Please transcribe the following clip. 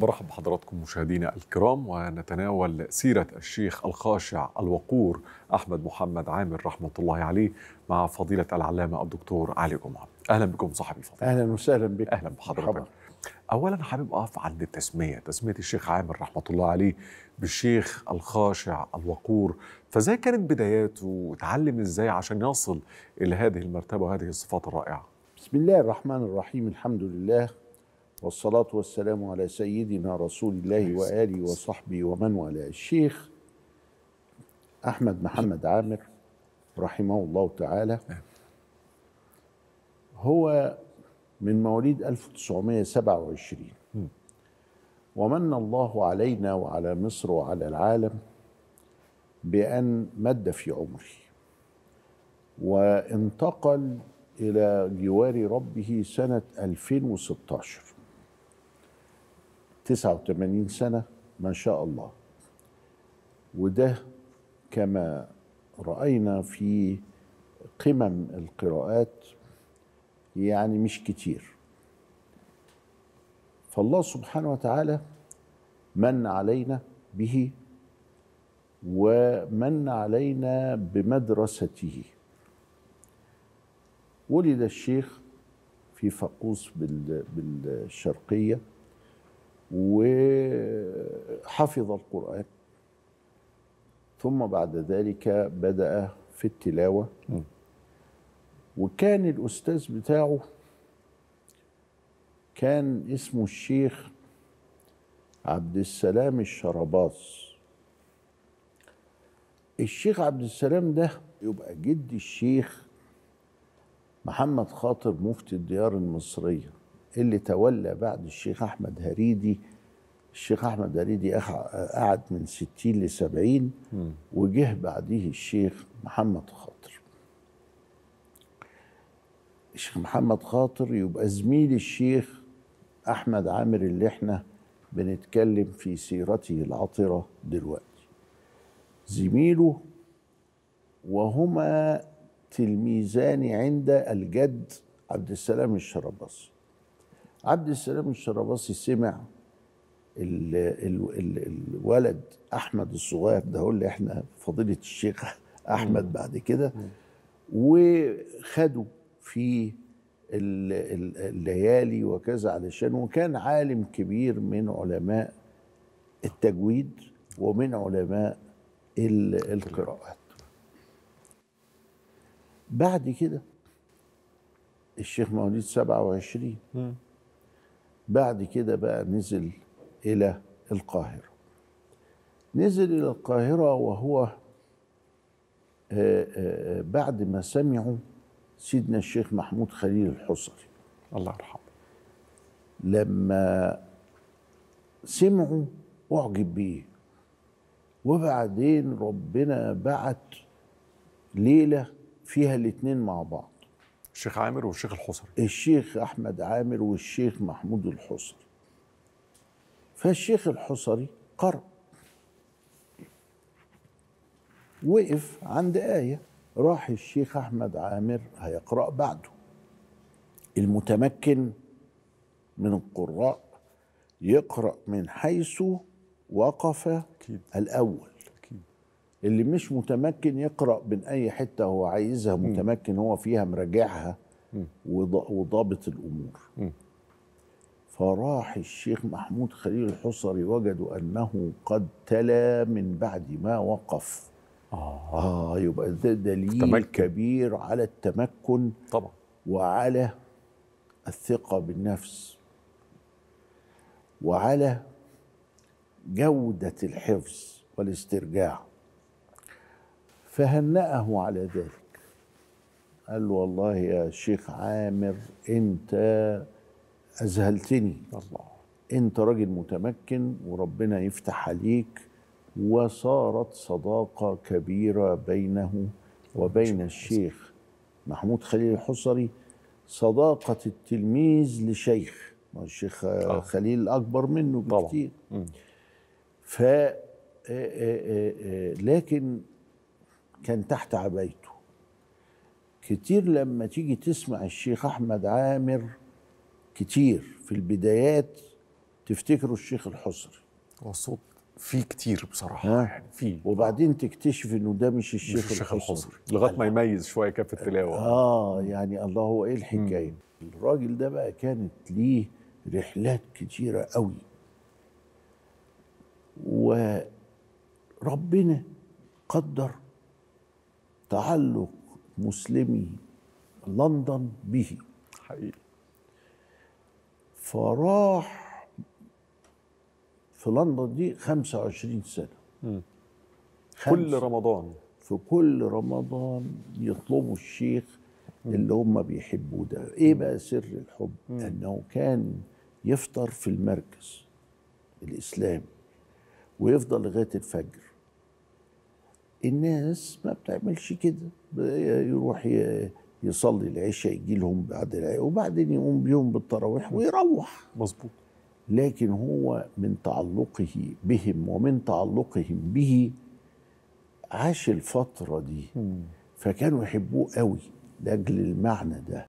برحب بحضراتكم مشاهدينا الكرام، ونتناول سيرة الشيخ الخاشع الوقور أحمد محمد عامر رحمة الله عليه مع فضيلة العلامة الدكتور علي جمعة. أهلا بكم صاحبي الفضيلة. أهلا وسهلا بك. أهلا بحضرتك. أولا حابب أقف عند تسمية الشيخ عامر رحمة الله عليه بالشيخ الخاشع الوقور، فازاي كانت بداياته وتعلم ازاي عشان يصل إلى هذه المرتبة وهذه الصفات الرائعة؟ بسم الله الرحمن الرحيم، الحمد لله والصلاة والسلام على سيدنا رسول الله وآله وصحبه ومن والاه. الشيخ أحمد محمد عامر رحمه الله تعالى هو من مواليد 1927، ومن الله علينا وعلى مصر وعلى العالم بأن مد في عمره وانتقل إلى جوار ربه سنة 2016، 89 سنة ما شاء الله. وده كما رأينا في قمم القراءات يعني مش كتير. فالله سبحانه وتعالى من علينا به ومن علينا بمدرسته. ولد الشيخ في فقوس بالشرقية، وحفظ القرآن، ثم بعد ذلك بدأ في التلاوة. وكان الأستاذ بتاعه كان اسمه الشيخ عبد السلام الشرباص. الشيخ عبد السلام ده يبقى جد الشيخ محمد خاطر مفتي الديار المصرية، اللي تولى بعد الشيخ أحمد هريدي. الشيخ أحمد هريدي قعد من 60 ل70، وجه بعديه الشيخ محمد خاطر. الشيخ محمد خاطر يبقى زميل الشيخ أحمد عامر اللي احنا بنتكلم في سيرته العطرة دلوقتي، زميله، وهما تلميذان عند الجد عبد السلام الشرباصي. عبد السلام الشرباصي سمع الولد أحمد الصغير ده، هو اللي احنا فضيلة الشيخ أحمد بعد كده، وخدوا في الليالي وكذا، علشان وكان عالم كبير من علماء التجويد ومن علماء القراءات. بعد كده الشيخ مواليد 27، بعد كده بقى نزل إلى القاهرة. نزل إلى القاهرة وهو بعد ما سمعوا سيدنا الشيخ محمود خليل الحصري، الله يرحمه، لما سمعوا أعجب بيه. وبعدين ربنا بعت ليلة فيها الاتنين مع بعض، الشيخ عامر والشيخ الحصري، الشيخ أحمد عامر والشيخ محمود الحصري. فالشيخ الحصري قرأ، وقف عند آية، راح الشيخ أحمد عامر هيقرأ بعده. المتمكن من القراء يقرأ من حيث وقف أكيد. الأول. أكيد. اللي مش متمكن يقرأ من أي حتة هو عايزها، متمكن هو فيها مراجعها وضابط الأمور. فراح الشيخ محمود خليل الحصري وجدوا أنه قد تلا من بعد ما وقف. يبقى ده دليل كبير على التمكن طبعا، وعلى الثقة بالنفس وعلى جودة الحفظ والاسترجاع. فهنأه على ذلك، قال له والله يا شيخ عامر أنت أذهلتني، الله، أنت راجل متمكن وربنا يفتح عليك. وصارت صداقة كبيرة بينه وبين الشيخ محمود خليل الحصري، صداقة التلميذ لشيخ. الشيخ خليل أكبر منه بكتير. لكن كان تحت عبايته كتير. لما تيجي تسمع الشيخ أحمد عامر كتير في البدايات تفتكروا الشيخ الحصري. هو الصوت فيه كتير بصراحه، ها؟ يعني فيه وبعدين تكتشف انه ده مش مش الشيخ الشيخ الحصري. الحصري لغايه ما يميز شويه كده في التلاوه. يعني الله، هو ايه الحكايه؟ الراجل ده بقى كانت ليه رحلات كتيره قوي، وربنا قدر تعلق مسلمي لندن به، حقيقي. فراح في لندن دي 25 سنة. كل رمضان في كل رمضان يطلبوا الشيخ اللي هم بيحبوه ده. ايه بقى سر الحب؟ انه كان يفطر في المركز الاسلامي ويفضل لغاية الفجر. الناس ما بتعملش كده، يروح يصلي العشاء، يجي لهم بعد العشاء وبعدين يقوم بيهم بالتراويح ويروح. مظبوط. لكن هو من تعلقه بهم ومن تعلقهم به عاش الفترة دي، فكانوا يحبوه قوي لأجل المعنى ده.